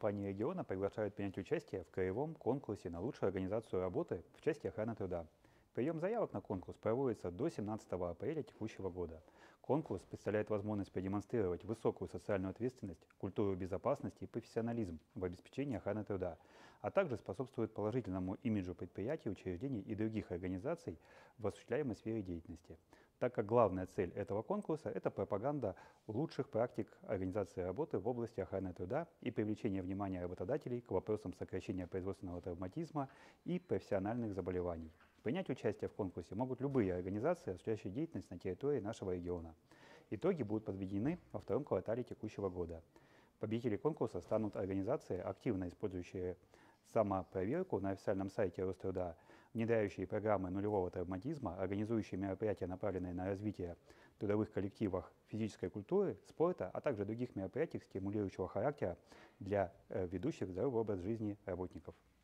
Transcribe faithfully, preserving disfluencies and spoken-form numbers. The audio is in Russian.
компании региона приглашают принять участие в краевом конкурсе на лучшую организацию работы в части охраны труда. Прием заявок на конкурс проводится до семнадцатого апреля текущего года. Конкурс представляет возможность продемонстрировать высокую социальную ответственность, культуру безопасности и профессионализм в обеспечении охраны труда, а также способствует положительному имиджу предприятий, учреждений и других организаций в осуществляемой сфере деятельности. Так как главная цель этого конкурса – это пропаганда лучших практик организации работы в области охраны труда и привлечение внимания работодателей к вопросам сокращения производственного травматизма и профессиональных заболеваний. Принять участие в конкурсе могут любые организации, осуществляющие деятельность на территории нашего региона. Итоги будут подведены во втором квартале текущего года. Победители конкурса станут организации, активно использующие самопроверку на официальном сайте Роструда, внедряющие программы нулевого травматизма, организующие мероприятия, направленные на развитие в трудовых коллективах физической культуры, спорта, а также других мероприятий стимулирующего характера для э, ведущих здоровый образ жизни работников.